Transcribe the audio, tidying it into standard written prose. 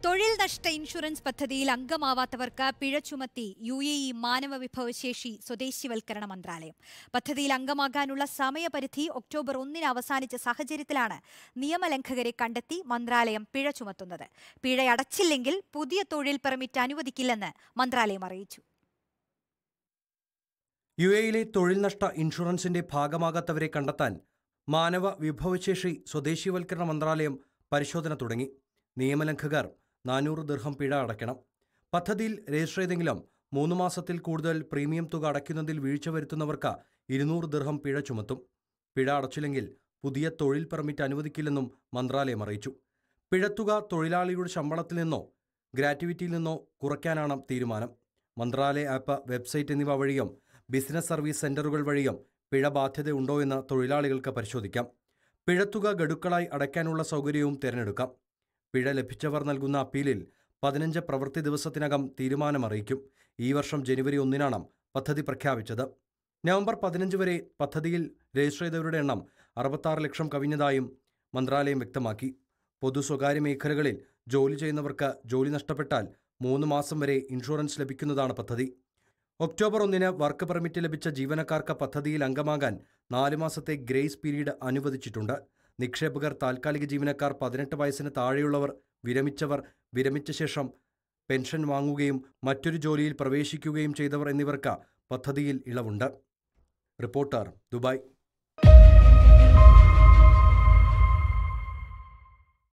തൊഴിൽ നഷ്ട ഇൻഷുറൻസ് പദ്ധതിയിൽ അംഗമാവാത്തവർക്ക് പിഴ ചുമത്തി UAE മാനവ വിഭവശേഷി സ്വദേശിവൽക്കരണ മന്ത്രാലയം. പദ്ധതിയിൽ അംഗമാകാനുള്ള സമയപരിധി ഒക്ടോബർ 1 അവസാനിച്ച സാഹചര്യത്തിലാണ് നിയമലംഘകരെ കണ്ടെത്തി മന്ത്രാലയം പിഴ ചുമത്തുന്നത്. പിഴയടച്ചില്ലെങ്കിൽ പുതിയ തൊഴിൽ പെർമിറ്റ് അനുവദിക്കില്ലെന്ന് മന്ത്രാലയം അറിയിച്ചു. UAEയിലെ തൊഴിൽ നഷ്ട ഇൻഷുറൻസിന്റെ ഭാഗമാകാത്തവരെ കണ്ടെത്താൻ മാനവ വിഭവശേഷി സ്വദേശിവൽക്കരണ മന്ത്രാലയം പരിശോധന തുടങ്ങി. നിയമലംഘകർ 400 ദിർഹം പിഴ അടയ്ക്കണം. പദ്ധതിയിൽ രജിസ്റ്റർ ചെയ്തെങ്കിലും 3 മാസത്തിൽ കൂടുതൽ പ്രീമിയം തുക അടയ്ക്കുന്നതിൽ വീഴ്ച വരുത്തുന്നവർക്ക് 200 ദിർഹം പിഴ ചുമത്തും. പിഴ അടച്ചില്ലെങ്കിൽ പുതിയ തൊഴിൽ പെർമിറ്റ് അനുവദിക്കില്ലെന്നും മന്ത്രാലയം അറിയിച്ചു. പിഴത്തുക തൊഴിലാളിയുടെ ശമ്പളത്തിൽ നിന്നോ ഗ്രാറ്റുവിറ്റിയിൽ നിന്നോ കുറയ്ക്കാനാണ് തീരുമാനം. മന്ത്രാലയ ആപ്പ്, വെബ്സൈറ്റ് എന്നിവ വഴിയും ബിസിനസ് സർവീസ് സെന്ററുകൾ വഴിയും പിഴ ബാധ്യതയുണ്ടോ എന്ന് തൊഴിലാളികൾക്ക് പരിശോധിക്കാം. പിഴത്തുക ഗഡുക്കളായി അടയ്ക്കാനുള്ള സൗകര്യവും തിരഞ്ഞെടുക്കാം. പിഴ ലഭിച്ചവർ നൽകുന്ന അപ്പീലിൽ 15 പ്രവൃത്തി ദിവസത്തിനകം തീരുമാനമറിയിക്കും. ഈ വർഷം ജനുവരി 1 പദ്ധതി പ്രഖ്യാപിച്ചത്. നവംബർ 15 വരെ പദ്ധതിയിൽ രജിസ്റ്റർ ചെയ്തവരുടെ എണ്ണം 66 ലക്ഷം കവിഞ്ഞതായും മന്ത്രാലയം വ്യക്തമാക്കി. പൊതു സ്വകാര്യ മേഖലകളിൽ ജോലി ചെയ്യുന്നവർക്ക് ജോലി നഷ്ടപ്പെട്ടാൽ 3 മാസം വരെ ഇൻഷുറൻസ് ലഭിക്കുന്നതാണ് പദ്ധതി. ഒക്ടോബർ 1 വർക്ക് പെർമിറ്റ് ലഭിച്ച ജീവനക്കാർക്ക് പദ്ധതിയിൽ അംഗമാകാൻ 4 മാസത്തെ ഗ്രേസ് പീരീഡ് അനുവദിച്ചിട്ടുണ്ട്. നിക്ഷേപകർ, താൽക്കാലിക ജീവനക്കാർ, 18 വയസ്സിന് താഴെയുള്ളവർ, വിരമിച്ച ശേഷം പെൻഷൻ വാങ്ങുകയും മറ്റൊരു ജോലിയിൽ പ്രവേശിക്കുകയും ചെയ്തവർ എന്നിവർക്ക് പദ്ധതിയിൽ ഇളവുണ്ട്. Reporter, Dubai.